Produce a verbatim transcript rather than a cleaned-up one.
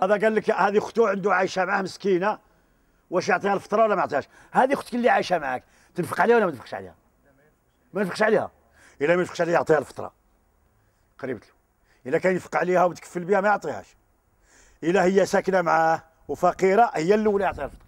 هذا قال لك هذه اخته عنده عايشه معاه مسكينه، واش يعطيها الفطره ولا ما يعطيهاش؟ هذه اختك اللي عايشه معاك تنفق عليها ولا ما تنفقش عليها؟ ما ينفقش عليها. الا ما ينفقش عليها يعطيها الفطره قريبت له. الا كان ينفق عليها وتكفل بها ما يعطيهاش. الا هي ساكنه معاه وفقيره هي الاولى يعطيها الفطره.